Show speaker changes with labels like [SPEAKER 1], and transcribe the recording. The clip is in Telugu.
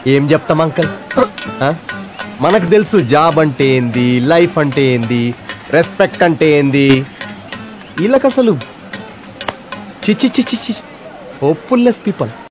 [SPEAKER 1] ఏం చెప్తాం అంకల్? మనకు తెలుసు జాబ్ అంటే ఏంది, లైఫ్ అంటే ఏంది, రెస్పెక్ట్ అంటే ఏంది. వీళ్ళకి అసలు చిచి చిచి చిచి హోప్ఫుల్లెస్ పీపుల్.